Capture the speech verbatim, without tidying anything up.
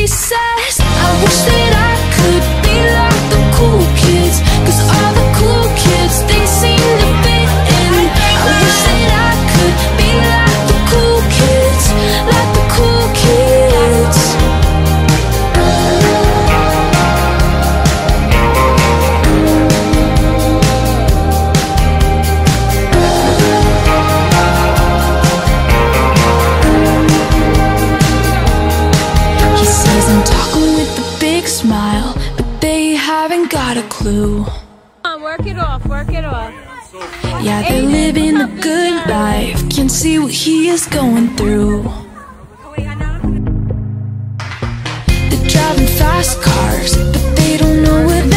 he says, I wish that I could be like the cool kids, 'cause all the cool kids, they seem to fit in. I wish that I could be like the cool kids, like the cool kids. He says I'm talking with a big smile, but they haven't got a clue. Work it off, work it off. Yeah, they're living a good life, can see what he is going through. They're driving fast cars, but they don't know what